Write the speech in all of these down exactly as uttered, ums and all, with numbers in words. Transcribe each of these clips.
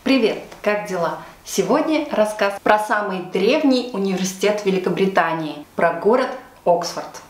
Привет, как дела? Сегодня рассказ про самый древний университет Великобритании, про город Оксфорд.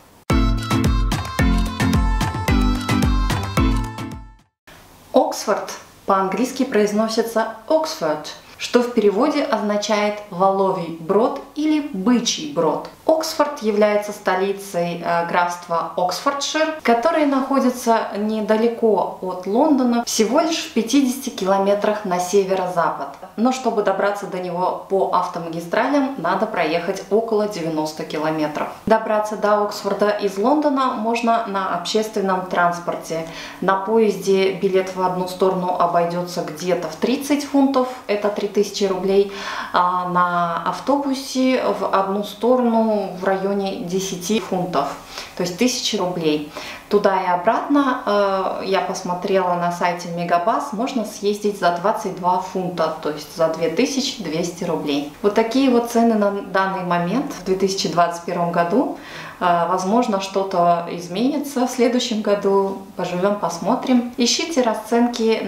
Оксфорд по-английски произносится Oxford, что в переводе означает «воловий брод» или «бычий брод». Оксфорд является столицей э, графства Оксфордшир, которое находится недалеко от Лондона, всего лишь в пятидесяти километрах на северо-запад. Но чтобы добраться до него по автомагистралям, надо проехать около девяноста километров. Добраться до Оксфорда из Лондона можно на общественном транспорте. На поезде билет в одну сторону обойдется где-то в тридцать фунтов, это три тысячи рублей, а на автобусе в одну сторону в районе десяти фунтов, то есть тысячи рублей. Туда и обратно э, я посмотрела на сайте Мегабас, можно съездить за двадцать два фунта, то есть за две тысячи двести рублей. Вот такие вот цены на данный момент в две тысячи двадцать первом году. Э, возможно, что-то изменится в следующем году. Поживем, посмотрим. Ищите расценки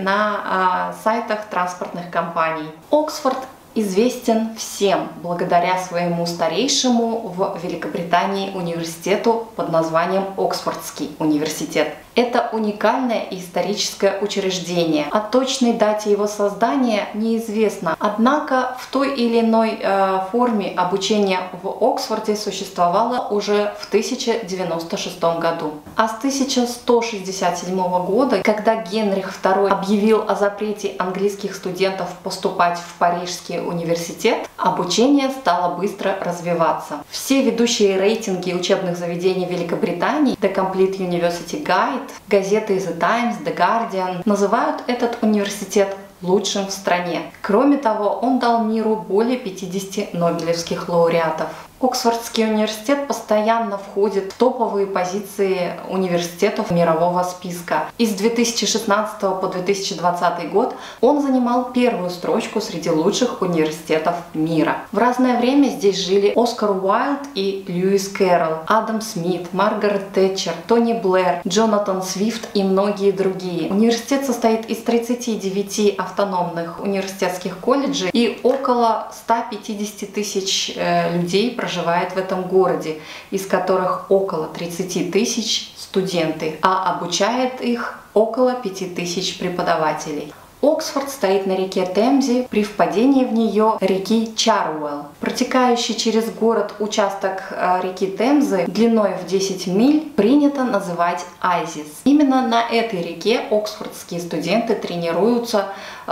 на э, сайтах транспортных компаний. Оксфорд известен всем благодаря своему старейшему в Великобритании университету под названием Оксфордский университет. Это уникальное историческое учреждение. О точной дате его создания неизвестно, однако в той или иной э, форме обучение в Оксфорде существовало уже в тысяча девяносто шестом году. А с тысяча сто шестьдесят седьмого года, когда Генрих второй объявил о запрете английских студентов поступать в Парижский университет, обучение стало быстро развиваться. Все ведущие рейтинги учебных заведений Великобритании, The Complete University Guide, газеты The Times, The Guardian называют этот университет лучшим в стране. Кроме того, он дал миру более пятидесяти нобелевских лауреатов. Оксфордский университет постоянно входит в топовые позиции университетов мирового списка. И с две тысячи шестнадцатого по две тысячи двадцатый год он занимал первую строчку среди лучших университетов мира. В разное время здесь жили Оскар Уайльд и Льюис Кэрролл, Адам Смит, Маргарет Тэтчер, Тони Блэр, Джонатан Свифт и многие другие. Университет состоит из тридцати девяти автономных университетских колледжей, и около ста пятидесяти тысяч э, людей проживают в этом городе, из которых около тридцати тысяч студенты, а обучает их около пяти тысяч преподавателей. Оксфорд стоит на реке Темзе при впадении в нее реки Чаруэлл. Протекающий через город участок реки Темзы длиной в десять миль принято называть Айзис. Именно на этой реке оксфордские студенты тренируются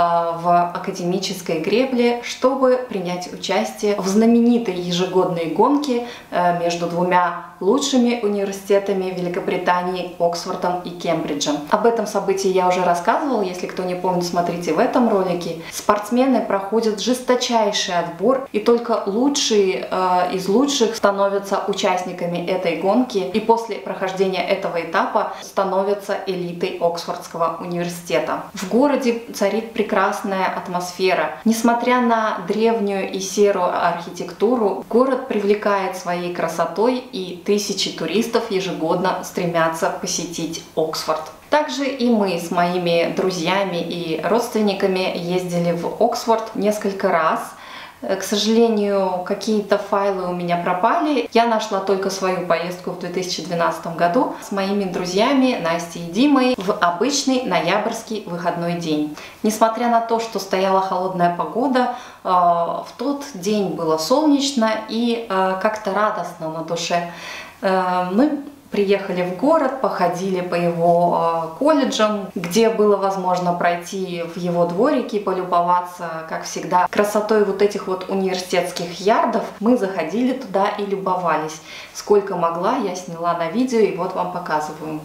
в академической гребле, чтобы принять участие в знаменитой ежегодной гонке между двумя лучшими университетами Великобритании, Оксфордом и Кембриджем. Об этом событии я уже рассказывала, если кто не помнит, смотрите в этом ролике. Спортсмены проходят жесточайший отбор, и только лучшие э, из лучших становятся участниками этой гонки, и после прохождения этого этапа становятся элитой Оксфордского университета. В городе царит прекрасная атмосфера. Несмотря на древнюю и серую архитектуру, город привлекает своей красотой, и тысячи туристов ежегодно стремятся посетить Оксфорд. Также и мы с моими друзьями и родственниками ездили в Оксфорд несколько раз. К сожалению, какие-то файлы у меня пропали. Я нашла только свою поездку в две тысячи двенадцатом году с моими друзьями Настей и Димой в обычный ноябрьский выходной день. Несмотря на то, что стояла холодная погода, в тот день было солнечно и как-то радостно на душе. Мы приехали в город, походили по его э, колледжам, где было возможно пройти в его дворике, полюбоваться, как всегда, красотой вот этих вот университетских ярдов. Мы заходили туда и любовались. Сколько могла, я сняла на видео, и вот вам показываю.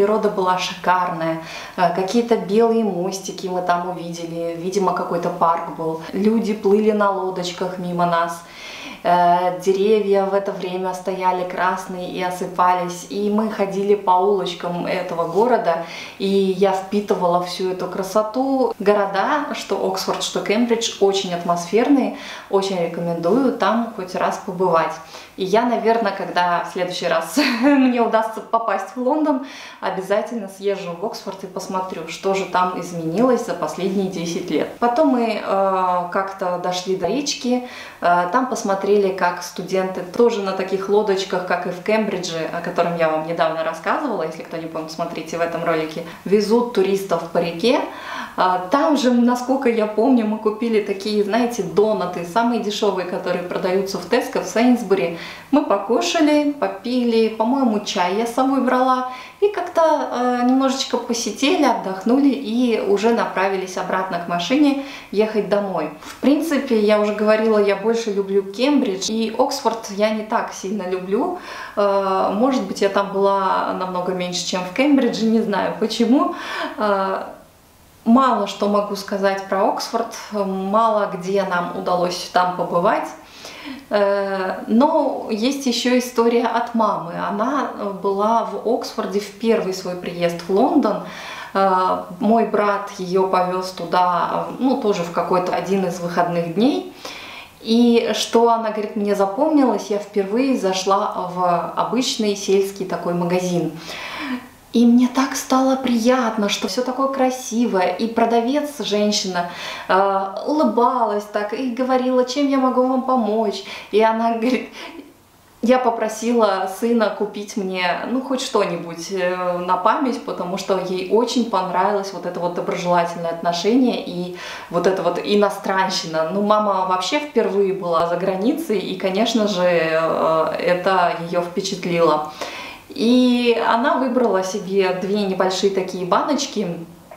природа была шикарная. Какие-то белые мостики мы там увидели, видимо, какой-то парк был. Люди плыли на лодочках мимо нас. Деревья в это время стояли красные и осыпались, и мы ходили по улочкам этого города, и я впитывала всю эту красоту. Города, что Оксфорд, что Кембридж, очень атмосферные, очень рекомендую там хоть раз побывать. И я, наверное, когда в следующий раз мне удастся попасть в Лондон, обязательно съезжу в Оксфорд и посмотрю, что же там изменилось за последние десять лет. Потом мы э, как-то дошли до речки, э, там посмотрели, как студенты тоже на таких лодочках, как и в Кембридже, о котором я вам недавно рассказывала, если кто не помнит, смотрите в этом ролике, везут туристов по реке. Там же, насколько я помню, мы купили такие, знаете, донаты, самые дешевые, которые продаются в Теско, в Сейнсбери. Мы покушали, попили, по-моему, чай я с собой брала. И как-то э, немножечко посидели, отдохнули и уже направились обратно к машине ехать домой. В принципе, я уже говорила, я больше люблю Кембридж, и Оксфорд я не так сильно люблю. Э, может быть, я там была намного меньше, чем в Кембридже, не знаю почему. Э, Мало что могу сказать про Оксфорд, мало где нам удалось там побывать. Но есть еще история от мамы. Она была в Оксфорде в первый свой приезд в Лондон. Мой брат ее повез туда, ну, тоже в какой-то один из выходных дней. И что она говорит, мне запомнилось, я впервые зашла в обычный сельский такой магазин. И мне так стало приятно, что все такое красивое. И продавец, женщина, э, улыбалась так и говорила, чем я могу вам помочь. И она говорит, я попросила сына купить мне, ну, хоть что-нибудь э, на память, потому что ей очень понравилось вот это вот доброжелательное отношение и вот это вот иностранщина. Ну, мама вообще впервые была за границей, и, конечно же, э, это ее впечатлило. И она выбрала себе две небольшие такие баночки,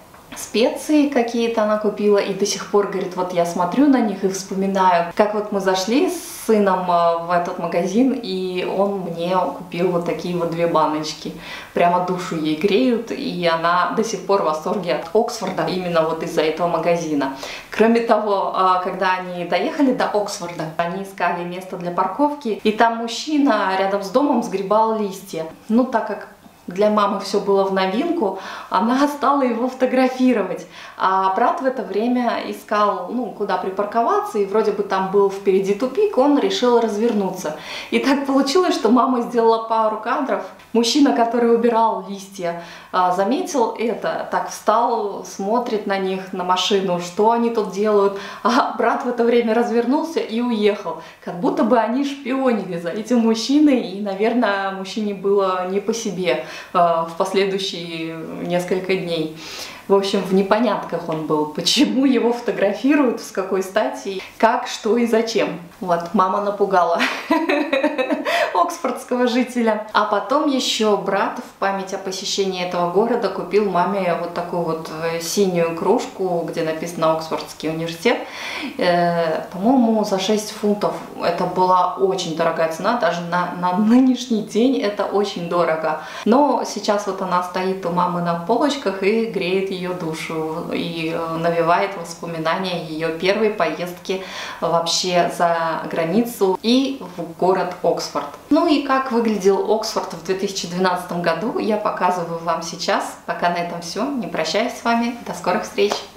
специи какие-то она купила, и до сих пор, говорит, вот я смотрю на них и вспоминаю, как вот мы зашли с сыном в этот магазин, и он мне купил вот такие вот две баночки. Прямо душу ей греют, и она до сих пор в восторге от Оксфорда именно вот из-за этого магазина. Кроме того, когда они доехали до Оксфорда, они искали место для парковки, и там мужчина рядом с домом сгребал листья. Ну, так как для мамы все было в новинку, она стала его фотографировать. А брат в это время искал, ну, куда припарковаться, и вроде бы там был впереди тупик, он решил развернуться. И так получилось, что мама сделала пару кадров. Мужчина, который убирал листья, заметил это, так встал, смотрит на них, на машину, что они тут делают. А брат в это время развернулся и уехал. Как будто бы они шпионили за этим мужчиной, и, наверное, мужчине было не по себе в последующие несколько дней. В общем, в непонятках он был, почему его фотографируют, с какой стати, как, что и зачем. Вот, мама напугала оксфордского жителя. А потом еще брат в память о посещении этого города купил маме вот такую вот синюю кружку, где написано Оксфордский университет, э, по-моему, за шесть фунтов. Это была очень дорогая цена, даже на, на нынешний день это очень дорого. Но сейчас вот она стоит у мамы на полочках и греет ее душу, и навевает воспоминания ее первой поездки вообще за границу и в город Оксфорд. Ну и как выглядел Оксфорд в две тысячи двенадцатом году, я показываю вам сейчас. Пока на этом все. Не прощаюсь с вами. До скорых встреч!